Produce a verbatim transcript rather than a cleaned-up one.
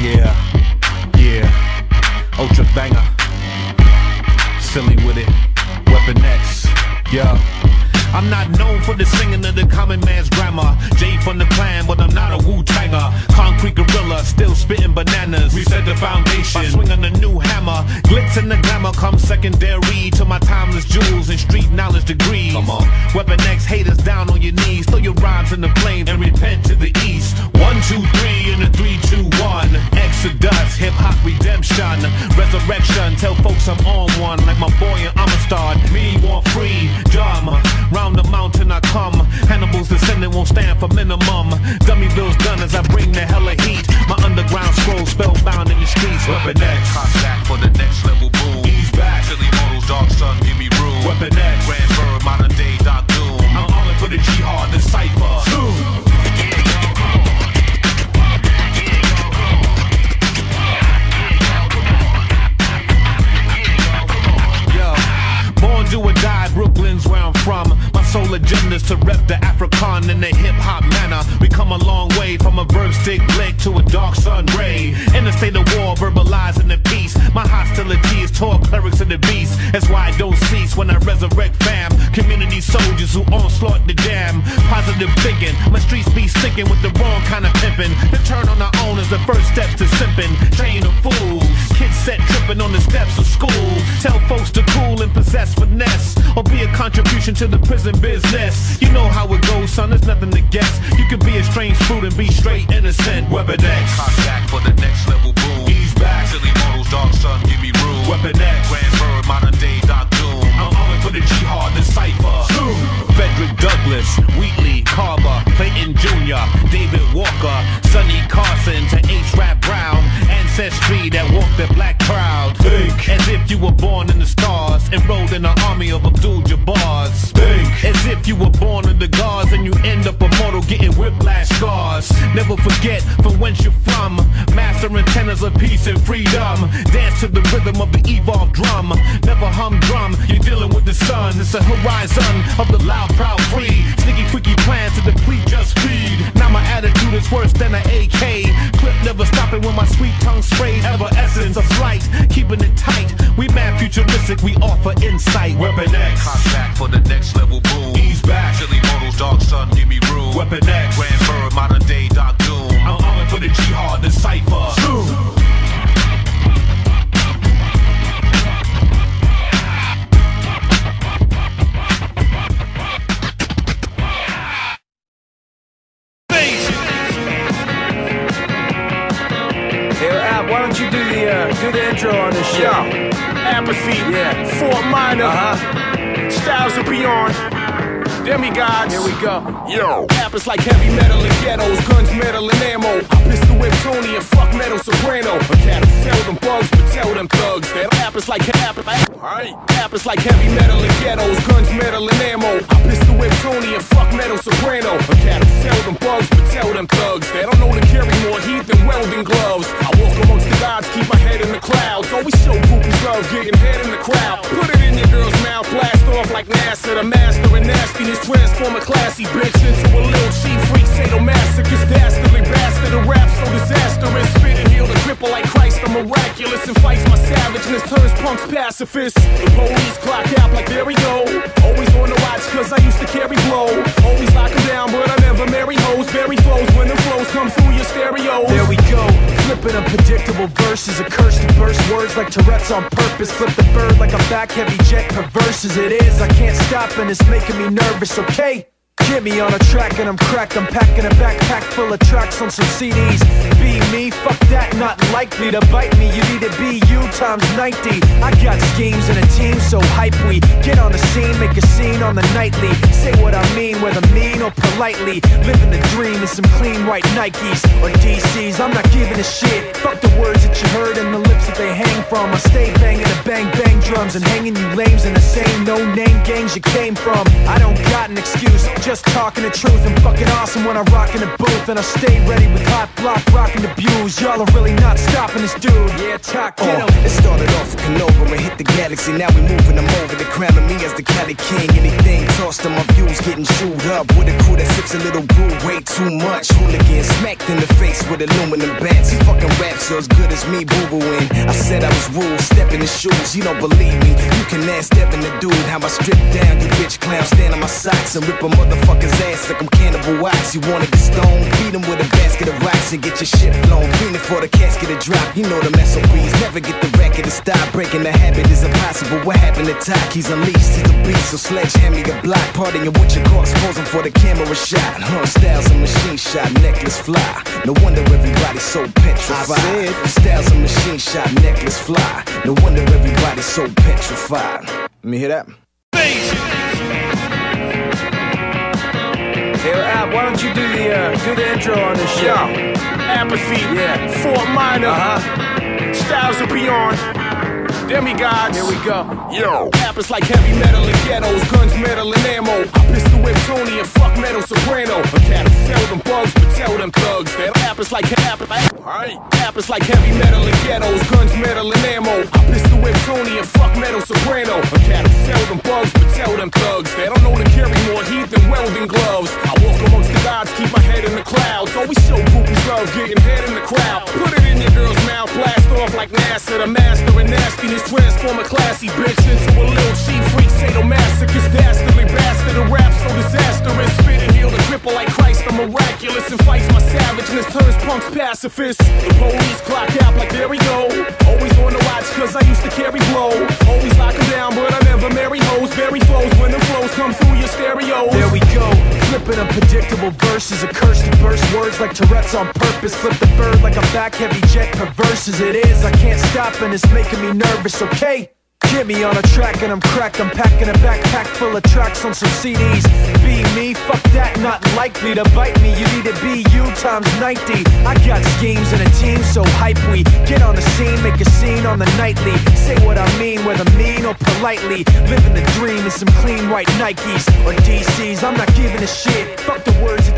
Yeah, yeah, ultra banger, silly with it, Weapon X, yeah. I'm not known for the singing of the common man's grammar. Jay from the clan, but I'm not a Wu-Tanger. Concrete gorilla, still spitting bananas. Reset the foundation by swinging a new hammer. Glitz and the glamour come secondary to my timeless jewels and street knowledge degrees. Come on. Weapon X haters down on your knees. Throw your rhymes in the flames and repent to the east. One, two, three, and a three, two, one. Exodus, hip-hop redemption, resurrection. Tell folks I'm on one, like my boy in Amistad. Me want freedom. Round the mountain I come. Hannibal's descendant won't stand for minimum. Dummyville's done as I bring the hella heat. My underground scroll spellbound in the streets. Weapon X, contact for the next level boom. He's back. Silly models, dark sun, give me room. Weapon X, Grand Bird, modern day Doc Doom. I'm all for the jihad, the cipher. Boom. Do or die, Brooklyn's where I'm from. My sole agenda's to rep the African in the hip-hop manner. We come a long way from a verb stick blick to a dark sun ray. In a state of war, verbalizing the peace. My hostility is toward clerics of the beast. That's why I don't cease when I resurrect fam. Community soldiers who onslaught the jam. Positive thinking, my streets be sticking with the wrong kind of pimping. The turn on our own is the first steps to simping. Train of fools, kids set tripping on the steps of school. Tell folks to cool and possess finesse, or be a contribution to the prison business. You know how it goes, son, there's nothing to guess. You can be a strange fruit and be straight innocent. Weapon X, contact for the next level boom. He's back. Silly models, dark sun, give me room. Weapon X, Grand Bird, modern day Doc Doom. I'm on for the jihad, the cipher. Frederick Douglass, Wheatley, Carver, Clayton Junior, David Walker, Sonny Carson to H-Rap Brown. Ancestry that walked the black crowd. Think. As if you were born in the stars, enrolled in the army of Abdul-Jabbar's. Think. As if you were born in the guards and you end up immortal getting whiplash scars. Never forget from whence you're from. Mastering tenors of peace and freedom. Dance to the rhythm of the evolved drum. Never humdrum, you're dealing with the sun. It's the horizon of the loud, proud, free. Sneaky, quickie plan to deplete, just feed. Now my attitude is worse than an A K. Clip never stopping when my sweet tongue sprays. Ever essence of flight, keeping it tight. We mad futuristic, we offer insight. Weapon X, contact for the next level boom. He's back. Silly models, dark sun, give me room. Weapon X, Grand Bird, modern day Doc Doom. I'm on for the jihad, the cipher. Boom. Why don't you do the uh, do the intro on this show? Yo, Apathy, yeah, Fort Minor, uh-huh. Styles of Beyond, Demigods. Here we go. Yo, rappers like heavy metal and ghettos, guns, metal and ammo. Pistol whip Tony and fuck metal soprano. A cat sell them bugs, but tell them thugs that rappers like rappers, right? Rappers like heavy metal and ghettos, guns, metal and ammo. Pistol whip Tony and fuck metal soprano. A cat sell them bugs, but tell them thugs they don't know to carry more heat than welding gloves. I walk amongst the gods, keep my head in the clouds. Always show groupies love, getting head in the crowd. Put it in your girl's mouth, blast off like NASA. The master of nastiness, transform a classy bitch into a little cheap freak, sadomasochist, dastardly bastard. A rap so disastrous, spit and heal the cripple like Christ. I'm miraculous and fights my savageness, turns punks pacifists. The police clock out like there we go. Always on the watch cause I used to carry blow. Always lock them down but I never marry hoes. Bury flows when the flows come through your stereos. There we go, flipping unpredictable verses. A curse to burst words like Tourette's on purpose. Flip the bird like a back heavy jet, perverse as it is. I can't stop and it's making me nervous, okay? Get me on a track and I'm cracked. I'm packing a backpack full of tracks on some C Ds. Be me, fuck that, not likely to bite me. You need to be you times ninety. I got schemes and a team so hype. We get on the scene, make a scene on the nightly. Say what I mean, whether mean or politely. Living the dream in some clean white Nikes or D Cs. I'm not giving a shit. Fuck the words that you heard and the lips that they hang from. I stay banging the bang bang drums and hanging you lames in the same no name gangs you came from. I don't got an excuse, just talking the truth. I'm fucking awesome when I rock in the booth, and I stay ready with hot block rocking the views. Y'all are really not stopping this dude. Yeah, talk, get him. Uh, it started off with Canova and hit the galaxy. Now we moving them over. They're crowning me as the Cali King. Anything tossed to my views getting chewed up. With a crew that sips a little brew way too much. Hooligans smacked in the face with aluminum bats. He fucking raps so as good as me boo-booing. I said I was rude, step in the shoes, you don't believe me. You can ask Devin the dude how I strip down, you bitch clown, stand on my socks and rip a motherfucker's ass like I'm Cannibal Wax. You wanna get stoned, beat him with a basket of rocks and get your shit blown. Feeling for the casket to drop, you know the S O Bs. Never get the racket to stop, breaking the habit is impossible. What happened to Talk? He's unleashed, he's a beast, so sledgehammer your block. Partying with your corpse, posing for the camera shot. Huh, styles a machine shot, necklace fly. No wonder everybody's so petrified. I said, styles a machine shot, necklace fly. No wonder everybody's so petrified. Let me hear that. Hey, Ab, why don't you do the uh, do the intro on this show? Yo, Apathy, Yeah. Fort Minor, Uh-huh. Styles of Beyond, Demigods. Here we go. Yo, rappers like heavy metal in ghettos, guns, metal, and ammo. I pistol whip Tony and fuck metal soprano. A cat who sell them bugs, but tell them thugs that rappers like rappers, right? Rappers like heavy metal in ghettos, guns, metal, and ammo. I pistol whip Tony and fuck metal soprano. A cat who sell them bugs, but tell them thugs they don't know to carry more heat than welding gloves. I walk amongst the gods, keep my head in the clouds. Always show groupies love, getting head in the crowd. Put it in your girl's mouth, blast off like NASA, the master of nastiness. Transform a classy bitch into a little cheap freak, sadomasochist, dastardly bastard. A rap so disastrous, spit and heal the cripple like Christ. I'm miraculous and fights my savageness, turns punks pacifists. The police clock out like there we go. Always on the watch cause I used to carry blow. Always lock them down but I never marry hoes. Bury foes when the flows come through your stereo. There we go, flipping unpredictable verses. A curse to burst words like Tourette's on purpose. Flip the bird like a back heavy jet, perverse as it is. I can't stop and it's making me nervous, okay? Get me on a track and I'm cracked. I'm packing a backpack full of tracks on some C Ds. Be me, fuck that, not likely to bite me. You need to be you times ninety. I got schemes and a team, so hype we get on the scene, make a scene on the nightly. Say what I mean, whether mean or politely. Living the dream in some clean white Nikes or D Cs. I'm not giving a shit. Fuck the words